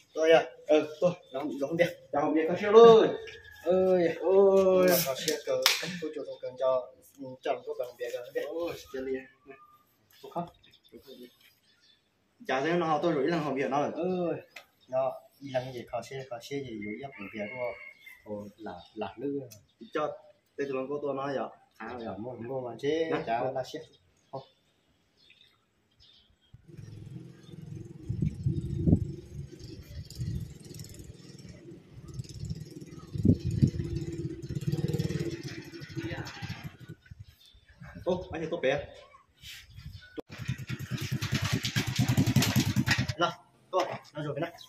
Tôi à, tôi, nó không biết, cho không biết có siêu luôn. Ôi, có siêu cờ, cách tôi chủ động cần cho nó có cần biết cái. Ôi, chơi liền. Tôi khóc. Chả thế nó tôi rủi lần không biết nó rồi. Nó đi lần gì có xe gì rủi giấc không biết đúng không? Là nước cho tôi chủ động có tôi nói rồi. Rồi mua mà chứ chả là xe. Anh tốt bé. Nào, tôi, nó rồi cái này.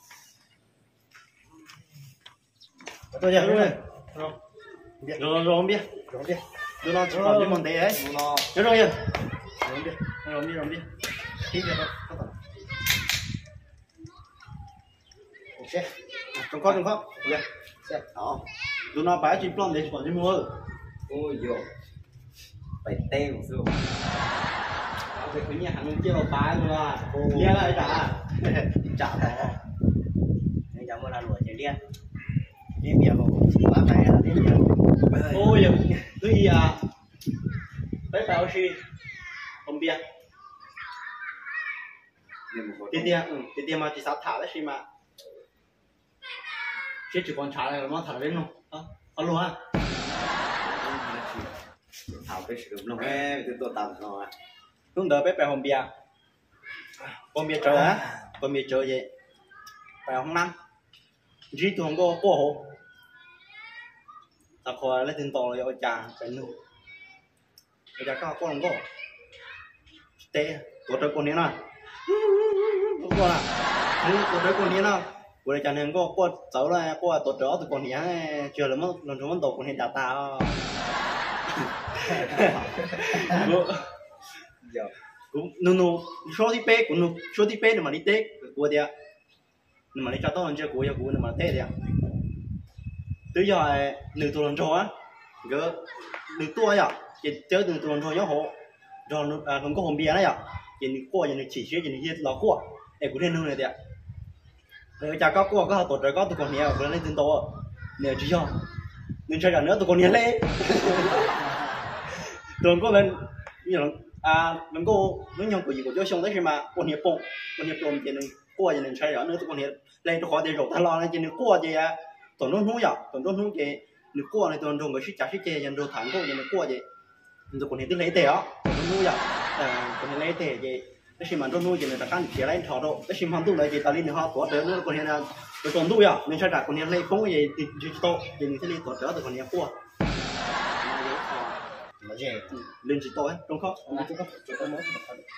Tôi nhớ rồi. Rồi không biết. Tôi nó còn cái món té ấy. Nó rồi rồi. Rồi đi. Tiếp được không? Ok. Trông khó. Ok. Đó. Tôi nó phải chụp lon để chụp cho mua. Ôi dồi. Phải tê một xíu. Thì cứ nhà hàng kia vào phá luôn à. Liên lại trả đó. Nên cháu mới là lùa chơi liên. Liên bia vào bác này là liên bia. Ôi tôi à. Bé bảo gì? Không bia. Tiền mà chỉ sao thả đấy gì mà. Chứ chỉ còn trả lại nó thả lên không? Luôn à. Thảo cái sử dụng em từ tôi tặng rồi. Lúc đó bé hôm bia. Hôm bia chơi á. Hôm bia chơi gì? Phải không năm. Chỉ tôi không có cô hộ. Ta khỏi lấy tiền to rồi ở chàng phải nụ. Bây giờ có không có. Tê, tôi tới con này nào. Không có nào. Tôi tới con này nào. Tôi đây chẳng nên có cháu là có tôi trở từ con này chưa là mất lần thứ mất tổ con này đã tao. Giờ cũng nu số đi pe mà đi tết của dia mà đi cho tôi ăn chơi của mà tết dia từ giờ nửa tuần rồi á gỡ nửa tuổi à chỉ chơi nửa tuần rồi nhớ hộ rồi không có hồn bia đấy à chỉ qua chỉ chơi chỉ như là qua để cũng nên nuôi này dia rồi cha có qua có tổ trời có tụi con nhà vừa lên tiền to nè chỉ cho nên chơi cả nữa tụi con nhà lên tụi con lên như là mình có nó nhau của gì của cho xong đấy mà con hiệp bông thì nên qua thì nên chơi nữa tụi con hiệp lên tôi khỏi để rồi ta lo nên chỉ nên qua thì tụi nó nuôi thì nếu qua này tụi nó cái chả chơi dần rồi thắng cô thì nên qua thì tụi con hiệp tức lấy tiền á tụi nó nuôi con hiệp lấy tiền thì cái gì mà nó nuôi thì người ta can thiệp lại thọ độ cái gì mà tu lại thì ta lên được họ có đỡ nữa con hiệp là tụi con nuôi nên chơi đặt con hiệp lấy bông gì thì to thì mình sẽ lên có đỡ tụi con hiệp qua mà gì lên chỉ tôi đúng không? Chúng tôi mới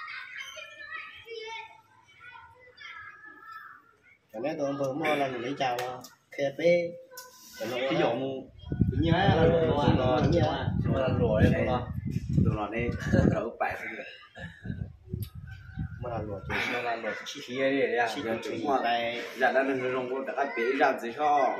cái này tôi vừa mua là lấy chào cà phê cái dầu mu như thế là lùa đấy tụi nó này đỡ bại rồi mà là lùa chi phí đấy à chúng mà này là đang đừng dùng của các bé làm gì cho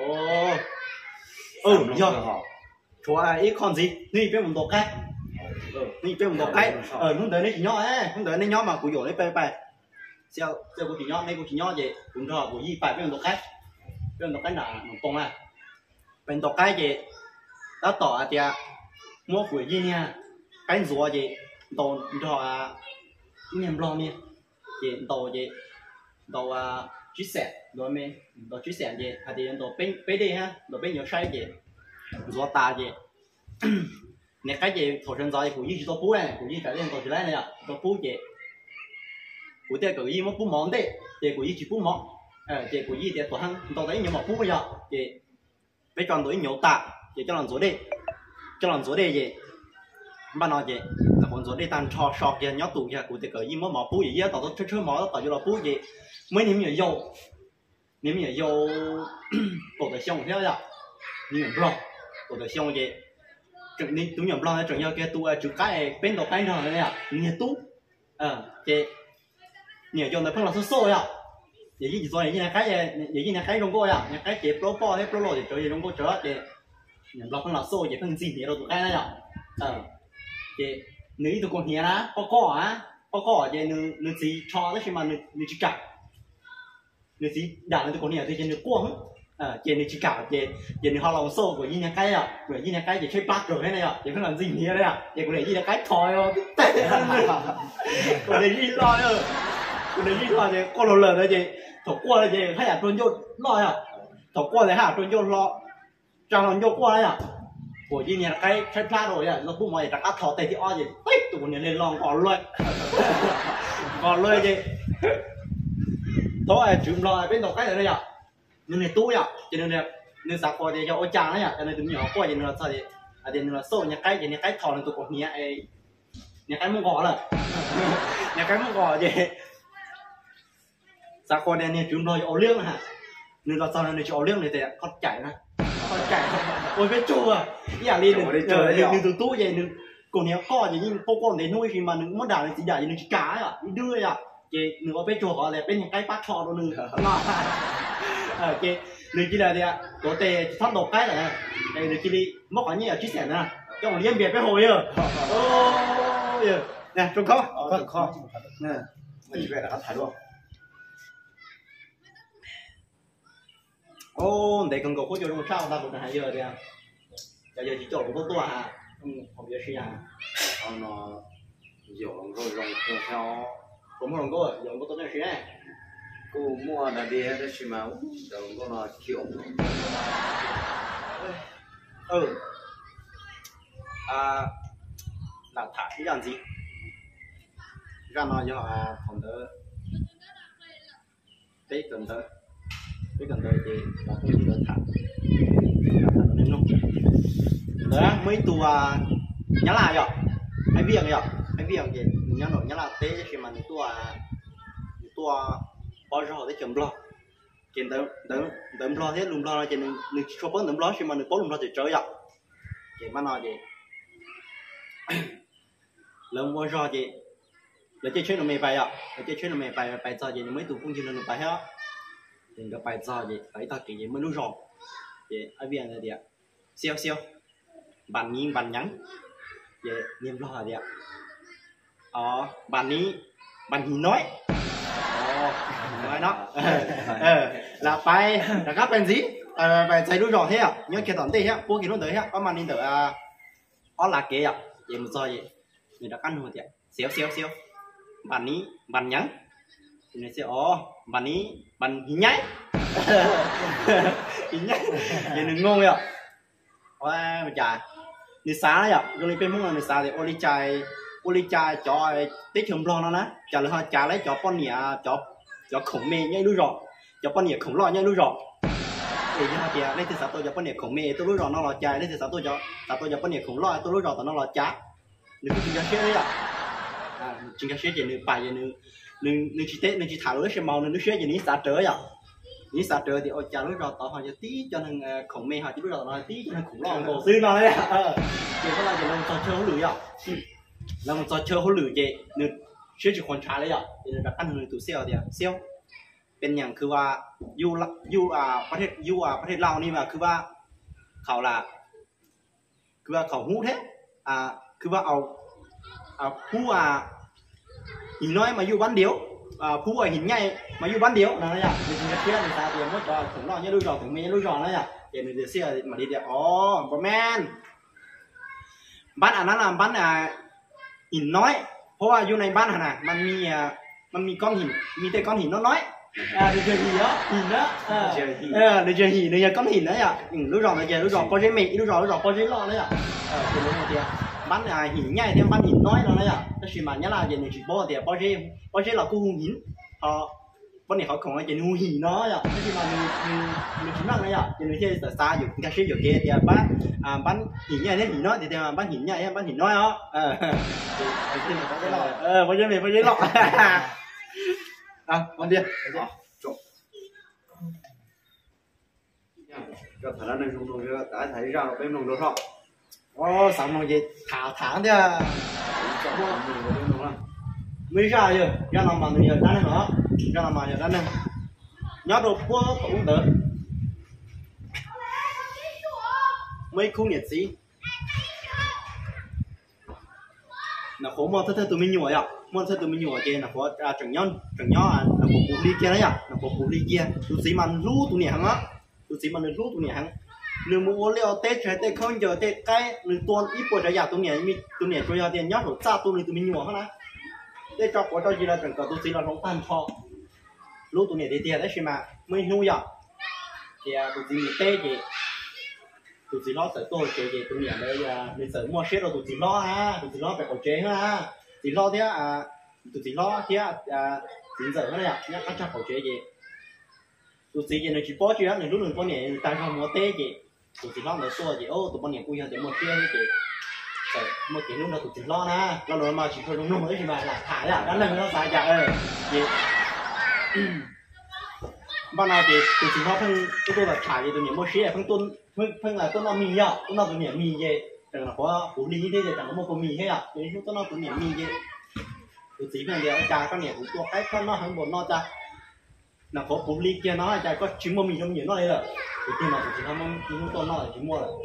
chúa ấy còn gì đi biết một đồ cách đi biết một đồ cách không tới đây chỉ nhỏ ấy không tới đây nhỏ mà cụ dỗ đấy pe theo cụ chỉ nhỏ đây cụ chỉ nhỏ gì cũng cho cụ gì phải biết một đồ cách là một con à bên đồ cách gì đã tỏ thì mua quỷ gì nha cái rùa gì đồ cho niềm lo mi gì đồ chia sẻ đồ mi đồ chia sẻ gì hay thì đồ bên đi ha đồ bên nhiều sai gì rùa ta gì nè cái gì thổ chân giỏi của gì đồ bún này của gì phải lên đồ gì này nè đồ bún gì của tiền của gì mà bún món đấy thì của gì chỉ bún món thì của gì thì tổ hăng đồ đấy nhiều mà bún bây giờ thì bây giờ đối nhiều tạ thì cho làm rồi đây gì mà nói gì là con rồi đây tan cho sọt gì nhớ tủ gì của tiền của gì mà mỏ bún gì á tao chơi mỏ tao cho là bún gì mấy niệm nhiều dầu tổ để xong thế rồi niệm blog tổ để xong gì chuẩn đi tú nhầm blog chuẩn nhau kia tu chữ cái bên đầu cái nào này à nhiều tú thì nhiều dầu này phân là số à vậy gì rồi như này cái trong cô à cái chế pro hay pro thì chơi gì trong cô chơi thì nhầm blog phân là số vậy phân gì thì đâu tụ cái này à thì nếu tụi con hiền á có cỏ vậy nữ gì cho đấy khi mà nữ chỉ cả người chỉ đàn lên tụi con này thì trên được quăng trên này chỉ cả trên họ lòng sâu của nhà cái của nhà cái chỉ chơi bát rồi thế này chỉ không làm gì nữa đấy chỉ có để nhà cái thòi rồi còn để đi lo còn để đi lo thì con lợn lợn đấy chị thổ qua là gì hay là tuôn vô lo thổ qua là tuôn vô lo trong lòng vô qua đấy của nhà cái chơi bát rồi nó cũng mọi đặt thò tay thì o gì tích tụi con này lên lòng còn lơi gì thôi chụp lo bên đầu cái này đây nên này túi cho nên là nên sao coi thì cho ô chàng đấy cho nên tụi nhỏ coi thì nó sao thì nó sâu nhà cái thò lên tụi con nhà cái mua gò là nhà cái mua gò gì sao coi đây này chụp lo cho ô liêng hả nên là sau này cho ô liêng này thì con chạy ôi biết chua nhà đi đừng từ túi vậy đừng còn nếu co thì nhưng con để nuôi khi mà đừng mất đàn thì chỉ đàn chỉ cá đi đưa chị đừng có biết chua họ là bên nhà cái bắt thò đâu đừng chị đừng chỉ là gì có thể thoát độc cái là đây đừng chỉ đi mất quá nhiều chia sẻ nè cho một liên biệt với hồi nè trông khó nè mình về là có thải luôn để cần có cho nó sao ta cũng hay giờ đi giờ chỉ chỗ của tôi không biết gì nó dùng rồi dùng theo cũng không có dùng của tôi này này cô mua là đi hết rồi mà dùng của nó kiểu là thả cái làm gì ra nó cho họ phòng đỡ cái cần đỡ thì là cái gì đỡ thả nên luôn đó mấy tua nhá lại rồi hay viếng gì nhá nổi nhá là tế thì mà tua bao giờ họ tới chấm lo trên đấm lo thế lùm lo trên mình cho bớt đấm lo thì mà được bớt lùm lo thì chơi rồi chị mà nói gì lần bao giờ chị là chơi nó mày bài là chơi nó mày bài giờ gì mấy tụ cũng chưa nó bài hết thì cái bài giờ gì phải ta kỹ gì mới đúng rồi chị ai biết là gì ạ siêu bàn nhìn bàn nhắn chị niềm lo là gì ạ bàn nhìn nói nó là phải là các bên gì phải thấy đúng rồi thế nhớ kia tận thế á bố kia nó tới á có màn hình tới là kia vậy một giờ vậy người đã ăn rồi chị xíu bàn nhắn thì này sẽ bàn hình nháy vậy đừng ngon vậy ôi mà trời đi xa đấy rồi đi bên muốn là đi xa thì ô ly chai cho tích chấm lo nó nè trả lời họ trả lấy cho con nhỉ cho khổng mê nhảy đuôi rọ cho con nhỉ khổng lồ nhảy đuôi rọ thì như họ chị lấy từ sao tôi cho con nhỉ khổng mê tôi đuôi rọ nó là chai lấy từ sao tôi cho con nhỉ khổng lồ tôi đuôi rọ nó là chá đừng có chừng cái đấy chừng cái chỉ đừng bài đừng chỉ tết đừng chỉ thả lưới xem màu đừng xé gì ní xả trời ní xả trời thì ôi chả đuôi rọ tao họ cho tí cho nên khổng mê họ chỉ đuôi rọ nó tí cho nên khổng lồ cổ xưa nó đấy thì có là chỉ làm trò chơi lưỡi là một trò chơi hỗn lửa vậyนึกเชื่อจุดคนช้าเลยเดี๋ยวแบบตั้งหนึ่งตัวเซี่ยวเดียวเซี่ยวเป็นอย่างคือว่าอยู่ประเทศลาวนี่มาคือว่าเขาล่ะคือว่าเขาหู้แท้คือว่าเอาผู้หินน้อยมาอยู่บ้านเดียวผู้หินใหญ่มาอยู่บ้านเดียวนั่นแหละจริงๆเชื่อในตาเดียวมั่วจอถึงรอเนี่ยรู้จอถึงไม่รู้จอนั่นแหละเดี๋ยวเซี่ยวมาดีเดียวบอแมนบ้านอันนั้นบ้านหินน้อยเพราะว่าอยู่ในบ้านน่ะมันมีก้อนหินมีแต่ก้อนหินน้อยเดี๋ยวเจอหินเนาะเดี๋ยวเจอหินเดี๋ยวก้อนหินนะรู้รอเลยรู้รอพอใช้เมฆรู้รอพอใช้รอเลยเป็นยังไงเดียวบ้านหินใหญ่เดียวบ้านหินน้อยนั่นเลยแต่สิ่งมันเนี่ยlà về chỉ baoเดียวพอใช้เรากู้หินวันนี้เขาคงจะนูหินเนาะแต่สิ่งมันมีชิ้นนั่งเลยจะนูที่ซาอยู่ก็ใช้อยู่เดียวบ้านหินใหญ่เนี่ยหินน้อยเดียวบ้านหินใหญ่บ้านหินน้อยพอใช้หลอกพอใช้เมฆพอใช้หลอกวันเดียวจบ cho thằng nó nên không cho đã thấy ra nó bên nồng đồ không xong rồi gì thả thế mới ra chưa ra làm bằng giờ ra này hả ra làm bằng giờ ra này nhớ đồ quá cũng được mấy khu nhiệt gì là khổ mơ thơ tụi mình nhủi muốn sẽ tụi mình nhỏ kia là có chẳng nhon là có phụ ly kia đấy à là có phụ ly kia tụi sĩ mà lú tụi nhẹ hăng á tụi sĩ mà lú tụi nhẹ hăng nếu mua leo tết chơi tết không giờ tết cái nếu tuần ít bữa trái giả tụi nhẹ chơi ra tiền nhót rồi cha tụi mình nhỏ hơn á tết cho có cho gì là chẳng có tụi sĩ là không tan kho lú tụi nhẹ thì tiền đấy mà mới nuôi à thì tụi sĩ tết gì tụi sĩ lo sợ tôi chơi gì tụi nhẹ đây mình sợ mua shit rồi tụi sĩ lo ha tụi sĩ lo phải có chế ha tụi lo thế tụi sĩ lo thế tính giờ này nhá các cháu có chế gì tụi sĩ này chỉ bỏ chuyện này lúc này có nhẹ tại sao mua tết gì tụi sĩ lo này xua gì ô tụi bọn nhẹ quy hơn để mua shit gì rồi mua cái lúc nào tụi sĩ lo na lo rồi mà chỉ thôi đúng không ấy thì mà là thải à đã lần nó xài chả gì ban nào thì tụi sĩ lo phân tôi là thải gì tụi nhẹ mua shit phân phân là tôi làm mì à tôi làm tụi nhẹ mì gì chẳng là có củ lý thế thì chẳng có một củ mì hết à thế tôi làm tụi nhẹ mì gì tụi sĩ này đều cha con nhẹ cũng cho cái con nó hơn một nó cha là có củ lý kia nó cha có trứng bò mì trong nhiều nó đấy rồi thì khi mà tụi sĩ làm chúng tôi nó là chỉ mua rồi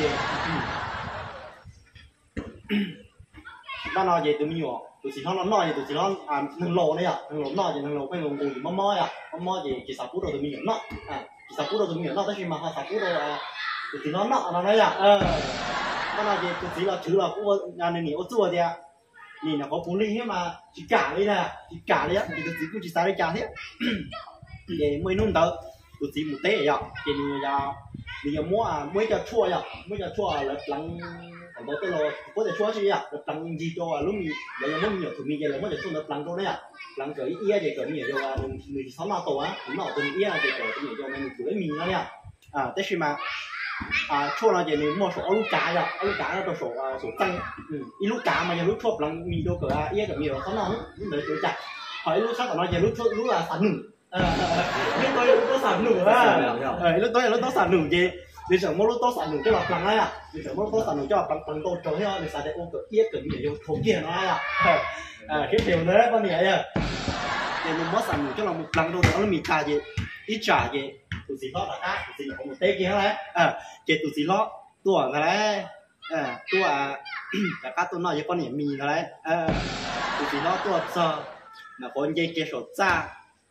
ban nào vậy tụi mình nhỏ tụi sĩ nó nói tụi sĩ nó nâng lỗ đấy à nâng lỗ nói thì nâng lỗ cái lỗ gì mà mói gì chỉ 6 phút rồi tụi mình nhỏ nó chỉ 6 phút rồi tụi mình nhỏ nó tới khi mà 6 phút rồi tụi sĩ nó đấy à ban nào vậy tụi sĩ là chữ là cũng nhà này nhiều chua đi à nhìn là có cú ly mà chỉ cả đây nè chỉ cả đấy á thì tụi sĩ cũng chỉ xài cả thế để mới nôn tới tụi sĩ một té vậy thì bây giờ mua cho chua là lăng còn tới cái lò có thể chua gì à lăng gì cho lúc mình bây giờ muốn nhiều tụi mình giờ là muốn chua là lăng cho đấy à lăng cái ia thì cái nhiều cho mình 6 năm tổ á cũng nào tụi mình ia thì cái nhiều cho mình tuổi mình đấy à thế mà chua là gì mình mua số áo cá là số tăng lúc cá mà giờ lúc chua lăng mình đâu có ia cái nhiều 6 năm lúc đấy tuổi chặt hỏi lúc khác nó giờ lúc là sản nụ lúc tôi sản nụ á lúc tôi sản nụ gì để sợ mua lúc tôi sản nụ cho là lăng ấy à để sợ mua lúc tôi sản nụ cho là lăng tôi trống nhá để xài để ôm cái ia cái nhiều thốn kia nó à cái điều đấy con này à để mình mua sản nụ cho là một lăng tôi nó mình trả gì ít trả gì tụi sĩ lo là cá tụi sĩ có một té kia đấy cái tụi sĩ lo tua cái đấy tua cả cá tôi nói với con này mì cái đấy tụi sĩ lo tua sờ là con dây kia sổ cha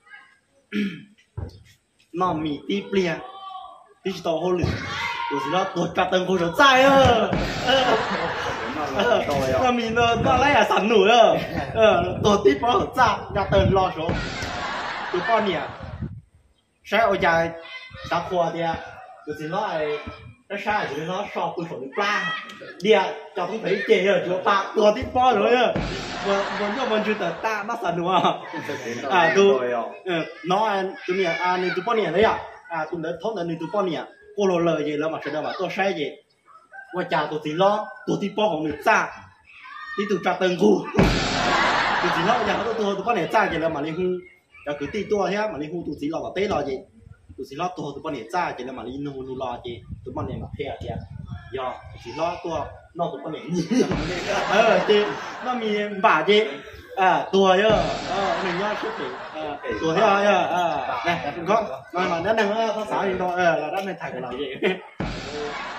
nó mì tí plia tí chỉ tao hôn lửa tụi sĩ lo tuột cả tầng khối sổ cha nó mì nó lấy là sản nổi tuột tí phó sổ cha cả tầng lo số tụi con này sai ở nhà đã qua đi tụi sĩ lo này nó sai thì nó so với số pla đi cho không thấy chè rồi chúa bạc tuột tí phó rồi muốn cho mình chưa ta nó sản đúng không tụi nó tụi này nên tụi con này đấy tụi nó thông nên tụi con này cô lo lời gì là mà sẽ đâu mà tôi sai gì qua cha tụi sĩ lo tuột tí phó của người cha đi tụi cha từng khu tụi sĩ lo nhà tụi con này cha gì là mà đi hung cứ tí tua thế mà đi hung tụi sĩ lo vào tết lo gì tụi sĩ lo tụi con này cha gì là mà đi nu lo gì tụi con này mà thế gì giờ tụi sĩ lo tua nó tụi con này thì nóมีbả gì tua nhá mình nhá chút thì tua thế này có mà nó đừng có xả gì đâu là đó này thằng cái gì